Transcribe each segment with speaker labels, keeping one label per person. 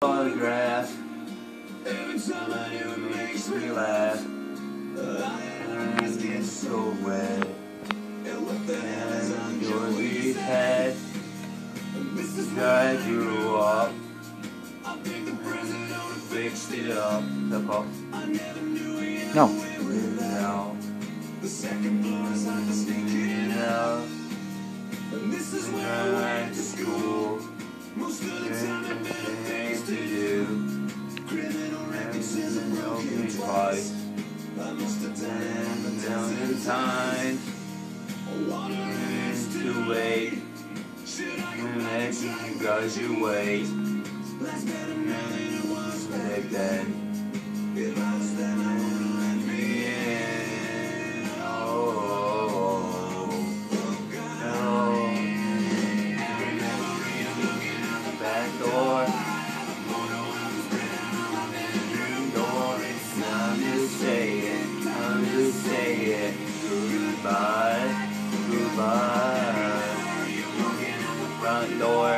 Speaker 1: photograph. Every time I do it makes me laugh. Eyes get so wet. And what the hell is on your we've had? I grew up. I think the president fixed it up.
Speaker 2: No.
Speaker 1: Now, the second floor is on the sneaking out. And this is where I went to school. Most of the time things to do. Criminal records is a broken twice. I must have done a thousand times. Water is too late. Should I go back to you guys you wait? Last better now than it was back then. If I was then I wouldn't let me in. Oh, no. Back door. Time to say it, time to say it. Goodbye, goodbye. Front door.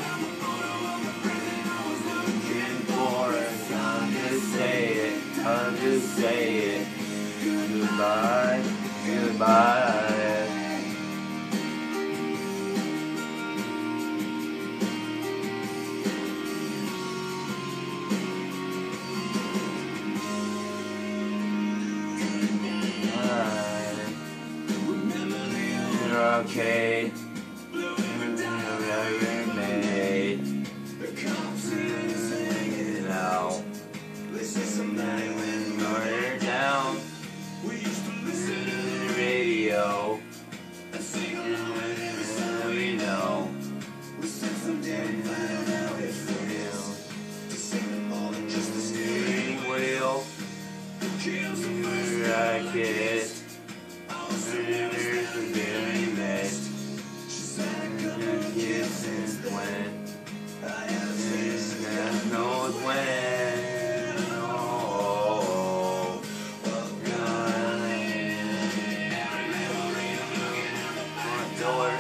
Speaker 1: Looking for it, time to say it, time to say it. Goodbye, goodbye. Okay, never made. The cops hanging out. They say someday when you're down, we used to listen to the radio and sing along with every song we know. We said someday we'd find out how it feels to sing them all in just a steering wheel. Kills the first I kissed. Since when I have since God knows when. Oh, front door.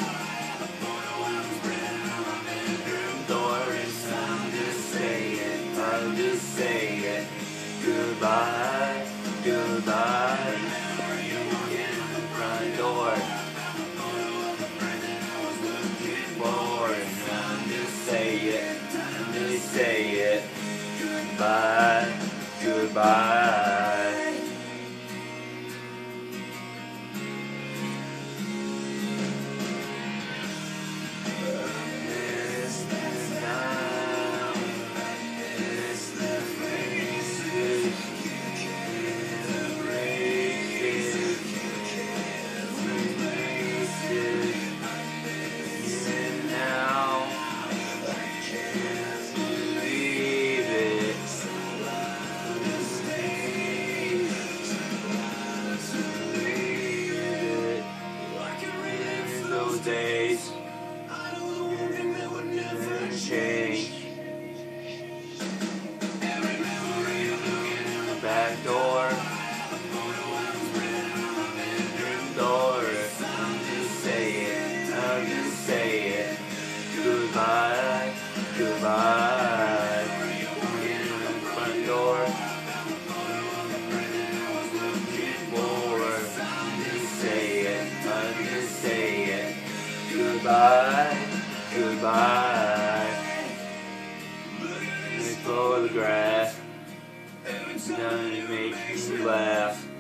Speaker 1: Door is time to say it, time to say it. Goodbye, goodbye. Front door. Say it, goodbye, goodbye. This the time, this the faces, the races, even now. Days, I know the one thing that would never change. Every memory of looking in the back door. Bedroom door. Time to say it, time to say it. Goodbye, goodbye. Front door. Looking forward. Time to say it, time to say it. Goodbye, goodbye. This photograph, done it makes me laugh.